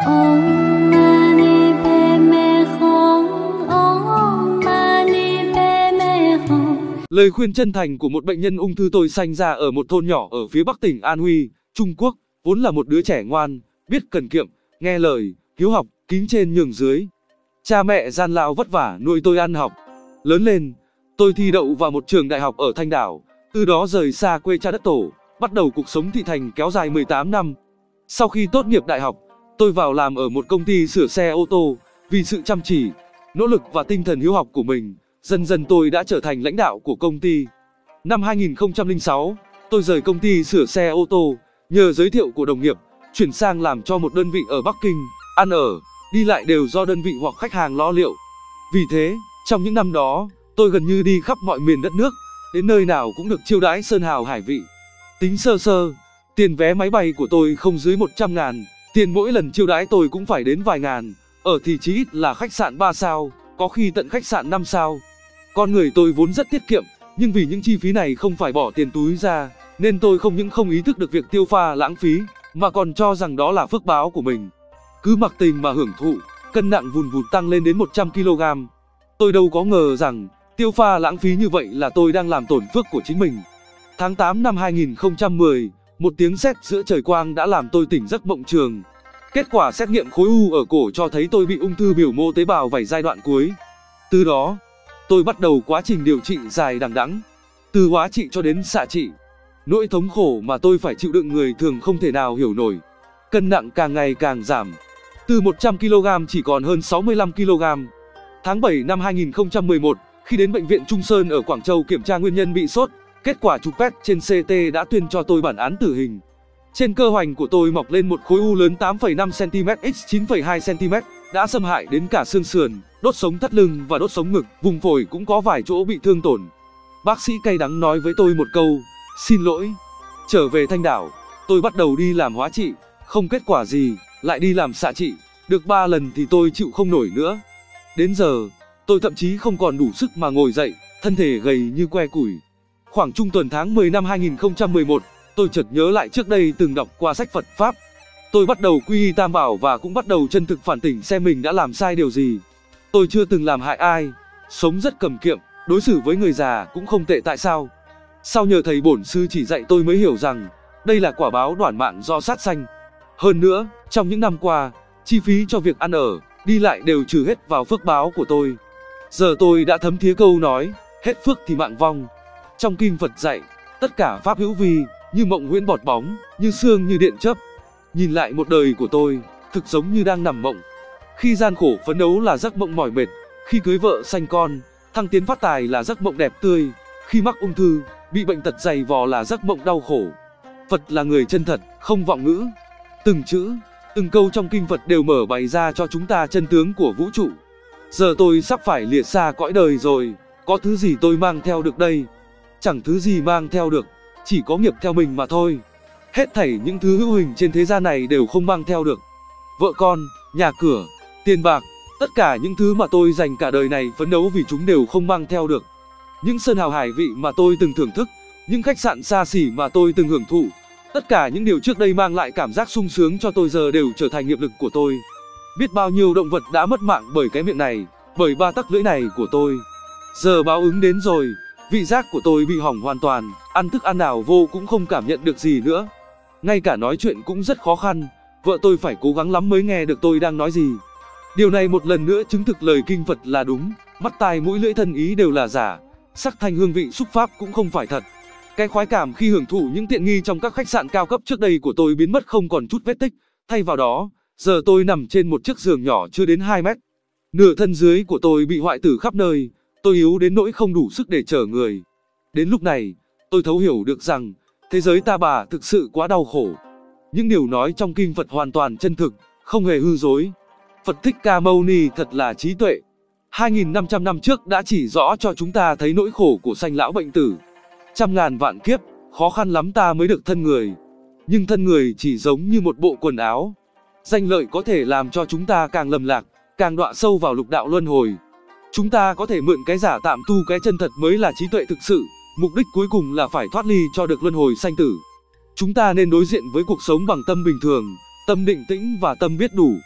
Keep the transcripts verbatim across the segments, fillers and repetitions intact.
Om Mani Padme Hum, Om Mani Padme Hum. Lời khuyên chân thành của một bệnh nhân ung thư. Tôi sinh ra ở một thôn nhỏ ở phía bắc tỉnh An Huy, Trung Quốc, vốn là một đứa trẻ ngoan, biết cần kiệm, nghe lời, hiếu học, kính trên nhường dưới. Cha mẹ gian lao vất vả nuôi tôi ăn học. Lớn lên, tôi thi đậu vào một trường đại học ở Thanh Đảo, từ đó rời xa quê cha đất tổ, bắt đầu cuộc sống thị thành kéo dài mười tám năm. Sau khi tốt nghiệp đại học, tôi vào làm ở một công ty sửa xe ô tô. Vì sự chăm chỉ, nỗ lực và tinh thần hiếu học của mình, dần dần tôi đã trở thành lãnh đạo của công ty. Năm hai nghìn không trăm lẻ sáu, tôi rời công ty sửa xe ô tô, nhờ giới thiệu của đồng nghiệp, chuyển sang làm cho một đơn vị ở Bắc Kinh, ăn ở, đi lại đều do đơn vị hoặc khách hàng lo liệu. Vì thế, trong những năm đó, tôi gần như đi khắp mọi miền đất nước, đến nơi nào cũng được chiêu đãi sơn hào hải vị. Tính sơ sơ, tiền vé máy bay của tôi không dưới một trăm ngàn, tiền mỗi lần chiêu đãi tôi cũng phải đến vài ngàn, ở thì chí ít là khách sạn ba sao, có khi tận khách sạn năm sao. Con người tôi vốn rất tiết kiệm, nhưng vì những chi phí này không phải bỏ tiền túi ra, nên tôi không những không ý thức được việc tiêu pha lãng phí, mà còn cho rằng đó là phước báo của mình. Cứ mặc tình mà hưởng thụ, cân nặng vùn vụt tăng lên đến một trăm ki lô gam. Tôi đâu có ngờ rằng, tiêu pha lãng phí như vậy là tôi đang làm tổn phước của chính mình. Tháng tám năm hai nghìn không trăm mười, một tiếng sét giữa trời quang đã làm tôi tỉnh giấc mộng trường. Kết quả xét nghiệm khối u ở cổ cho thấy tôi bị ung thư biểu mô tế bào vảy giai đoạn cuối. Từ đó, tôi bắt đầu quá trình điều trị dài đằng đẵng, từ hóa trị cho đến xạ trị. Nỗi thống khổ mà tôi phải chịu đựng người thường không thể nào hiểu nổi. Cân nặng càng ngày càng giảm, từ một trăm ki lô gam chỉ còn hơn sáu mươi lăm ki lô gam. Tháng bảy năm hai nghìn không trăm mười một, khi đến bệnh viện Trung Sơn ở Quảng Châu kiểm tra nguyên nhân bị sốt, kết quả chụp pét trên xê tê đã tuyên cho tôi bản án tử hình. Trên cơ hoành của tôi mọc lên một khối u lớn tám phẩy năm xăng ti mét nhân chín phẩy hai xăng ti mét, đã xâm hại đến cả xương sườn, đốt sống thắt lưng và đốt sống ngực, vùng phổi cũng có vài chỗ bị thương tổn. Bác sĩ cay đắng nói với tôi một câu, xin lỗi. Trở về Thanh Đảo, tôi bắt đầu đi làm hóa trị, không kết quả gì, lại đi làm xạ trị, được ba lần thì tôi chịu không nổi nữa. Đến giờ, tôi thậm chí không còn đủ sức mà ngồi dậy, thân thể gầy như que củi. Khoảng trung tuần tháng mười năm hai nghìn không trăm mười một, tôi chợt nhớ lại trước đây từng đọc qua sách Phật Pháp. Tôi bắt đầu quy y Tam Bảo và cũng bắt đầu chân thực phản tỉnh xem mình đã làm sai điều gì. Tôi chưa từng làm hại ai, sống rất cầm kiệm, đối xử với người già cũng không tệ tại sao. Sau nhờ thầy bổn sư chỉ dạy tôi mới hiểu rằng, đây là quả báo đoản mạng do sát sanh. Hơn nữa, trong những năm qua, chi phí cho việc ăn ở, đi lại đều trừ hết vào phước báo của tôi. Giờ tôi đã thấm thía câu nói, hết phước thì mạng vong. Trong kinh Phật dạy, tất cả pháp hữu vi, như mộng huyễn bọt bóng, như sương như điện chớp. Nhìn lại một đời của tôi, thực giống như đang nằm mộng. Khi gian khổ phấn đấu là giấc mộng mỏi mệt, khi cưới vợ sanh con, thăng tiến phát tài là giấc mộng đẹp tươi, khi mắc ung thư, bị bệnh tật dày vò là giấc mộng đau khổ. Phật là người chân thật, không vọng ngữ. Từng chữ, từng câu trong kinh Phật đều mở bày ra cho chúng ta chân tướng của vũ trụ. Giờ tôi sắp phải lìa xa cõi đời rồi, có thứ gì tôi mang theo được đây? Chẳng thứ gì mang theo được, chỉ có nghiệp theo mình mà thôi. Hết thảy những thứ hữu hình trên thế gian này đều không mang theo được. Vợ con, nhà cửa, tiền bạc, tất cả những thứ mà tôi dành cả đời này phấn đấu vì chúng đều không mang theo được. Những sơn hào hải vị mà tôi từng thưởng thức, những khách sạn xa xỉ mà tôi từng hưởng thụ, tất cả những điều trước đây mang lại cảm giác sung sướng cho tôi giờ đều trở thành nghiệp lực của tôi. Biết bao nhiêu động vật đã mất mạng bởi cái miệng này, bởi ba tắc lưỡi này của tôi. Giờ báo ứng đến rồi, vị giác của tôi bị hỏng hoàn toàn, ăn thức ăn nào vô cũng không cảm nhận được gì nữa. Ngay cả nói chuyện cũng rất khó khăn, vợ tôi phải cố gắng lắm mới nghe được tôi đang nói gì. Điều này một lần nữa chứng thực lời kinh Phật là đúng, mắt tai mũi lưỡi thân ý đều là giả, sắc thanh hương vị xúc pháp cũng không phải thật. Cái khoái cảm khi hưởng thụ những tiện nghi trong các khách sạn cao cấp trước đây của tôi biến mất không còn chút vết tích, thay vào đó, giờ tôi nằm trên một chiếc giường nhỏ chưa đến hai mét. Nửa thân dưới của tôi bị hoại tử khắp nơi, tôi yếu đến nỗi không đủ sức để chở người. Đến lúc này, tôi thấu hiểu được rằng, thế giới ta bà thực sự quá đau khổ. Những điều nói trong kinh Phật hoàn toàn chân thực, không hề hư dối. Phật Thích Ca Mâu Ni thật là trí tuệ. hai nghìn năm trăm năm trước đã chỉ rõ cho chúng ta thấy nỗi khổ của sanh lão bệnh tử. Trăm ngàn vạn kiếp, khó khăn lắm ta mới được thân người. Nhưng thân người chỉ giống như một bộ quần áo. Danh lợi có thể làm cho chúng ta càng lầm lạc, càng đọa sâu vào lục đạo luân hồi. Chúng ta có thể mượn cái giả tạm tu cái chân thật mới là trí tuệ thực sự. Mục đích cuối cùng là phải thoát ly cho được luân hồi sanh tử. Chúng ta nên đối diện với cuộc sống bằng tâm bình thường, tâm định tĩnh và tâm biết đủ.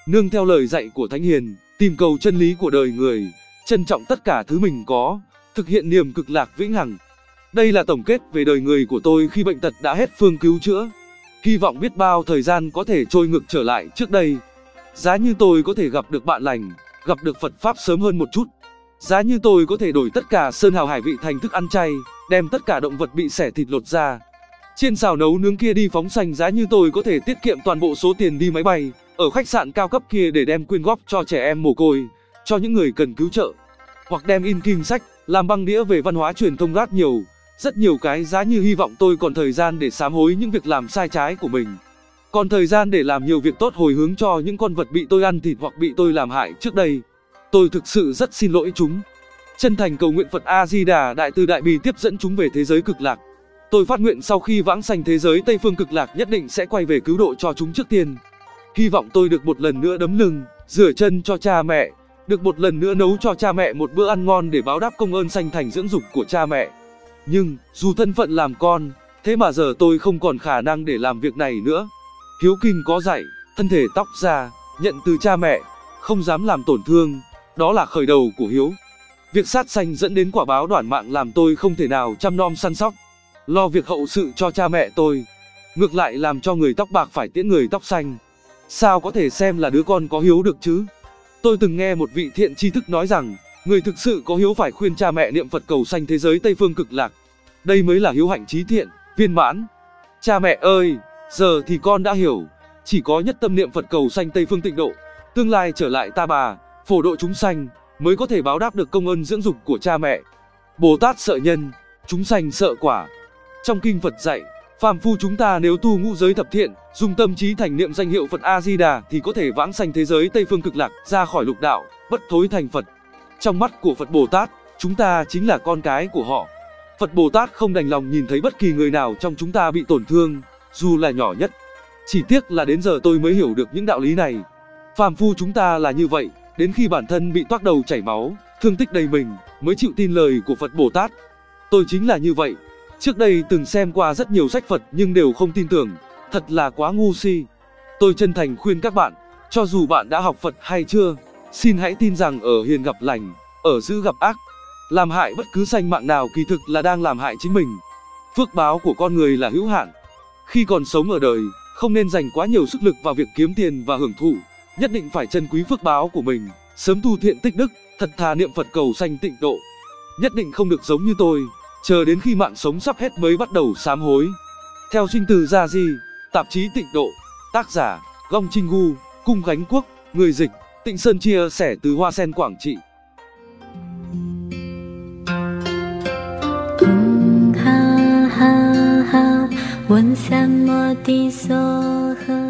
nương theo lời dạy của Thánh Hiền, tìm cầu chân lý của đời người, trân trọng tất cả thứ mình có, thực hiện niềm cực lạc vĩnh hằng. Đây là tổng kết về đời người của tôi khi bệnh tật đã hết phương cứu chữa. Hy vọng biết bao thời gian có thể trôi ngược trở lại trước đây. Giá như tôi có thể gặp được bạn lành, gặp được Phật Pháp sớm hơn một chút. Giá như tôi có thể đổi tất cả sơn hào hải vị thành thức ăn chay, đem tất cả động vật bị xẻ thịt lột ra trên xào nấu nướng kia đi phóng sanh. Giá như tôi có thể tiết kiệm toàn bộ số tiền đi máy bay, ở khách sạn cao cấp kia để đem quyên góp cho trẻ em mồ côi, cho những người cần cứu trợ. Hoặc đem in kinh sách, làm băng đĩa về văn hóa truyền thông rát nhiều, rất nhiều cái. Giá như hy vọng tôi còn thời gian để sám hối những việc làm sai trái của mình. Còn thời gian để làm nhiều việc tốt hồi hướng cho những con vật bị tôi ăn thịt hoặc bị tôi làm hại trước đây. Tôi thực sự rất xin lỗi chúng. Chân thành cầu nguyện Phật A-di-đà Đại Từ Đại Bi tiếp dẫn chúng về thế giới cực lạc. Tôi phát nguyện sau khi vãng sanh thế giới Tây Phương cực lạc nhất định sẽ quay về cứu độ cho chúng trước tiên. Hy vọng tôi được một lần nữa đấm lưng, rửa chân cho cha mẹ, được một lần nữa nấu cho cha mẹ một bữa ăn ngon để báo đáp công ơn sanh thành dưỡng dục của cha mẹ. Nhưng, dù thân phận làm con, thế mà giờ tôi không còn khả năng để làm việc này nữa. Hiếu kinh có dạy, thân thể tóc da, nhận từ cha mẹ, không dám làm tổn thương, đó là khởi đầu của hiếu. Việc sát sanh dẫn đến quả báo đoản mạng làm tôi không thể nào chăm nom săn sóc, lo việc hậu sự cho cha mẹ tôi. Ngược lại làm cho người tóc bạc phải tiễn người tóc xanh. Sao có thể xem là đứa con có hiếu được chứ? Tôi từng nghe một vị thiện tri thức nói rằng, người thực sự có hiếu phải khuyên cha mẹ niệm Phật cầu sanh thế giới Tây Phương cực lạc. Đây mới là hiếu hạnh trí thiện, viên mãn. Cha mẹ ơi, giờ thì con đã hiểu, chỉ có nhất tâm niệm Phật cầu sanh Tây Phương tịnh độ, tương lai trở lại Ta Bà, phổ độ chúng sanh, mới có thể báo đáp được công ơn dưỡng dục của cha mẹ. Bồ Tát sợ nhân, chúng sanh sợ quả. Trong kinh Phật dạy, phàm phu chúng ta nếu tu ngũ giới thập thiện, dùng tâm trí thành niệm danh hiệu Phật A-di-đà thì có thể vãng sanh thế giới Tây Phương cực lạc, ra khỏi lục đạo, bất thối thành Phật. Trong mắt của Phật Bồ Tát, chúng ta chính là con cái của họ. Phật Bồ Tát không đành lòng nhìn thấy bất kỳ người nào trong chúng ta bị tổn thương, dù là nhỏ nhất. Chỉ tiếc là đến giờ tôi mới hiểu được những đạo lý này. Phàm phu chúng ta là như vậy, đến khi bản thân bị toác đầu chảy máu, thương tích đầy mình, mới chịu tin lời của Phật Bồ Tát. Tôi chính là như vậy. Trước đây từng xem qua rất nhiều sách Phật nhưng đều không tin tưởng, thật là quá ngu si. Tôi chân thành khuyên các bạn, cho dù bạn đã học Phật hay chưa, xin hãy tin rằng ở hiền gặp lành, ở dữ gặp ác. Làm hại bất cứ sanh mạng nào kỳ thực là đang làm hại chính mình. Phước báo của con người là hữu hạn. Khi còn sống ở đời, không nên dành quá nhiều sức lực vào việc kiếm tiền và hưởng thụ. Nhất định phải trân quý phước báo của mình, sớm tu thiện tích đức, thật thà niệm Phật cầu sanh tịnh độ. Nhất định không được giống như tôi, chờ đến khi mạng sống sắp hết mới bắt đầu sám hối. Theo sinh từ Gia Di, tạp chí Tịnh Độ, tác giả Gong Trinh Gu, Cung Khánh Quốc, người dịch Tịnh Sơn chia sẻ từ Hoa Sen Quảng Trị. Ha ha ha, 问三摩地所呵。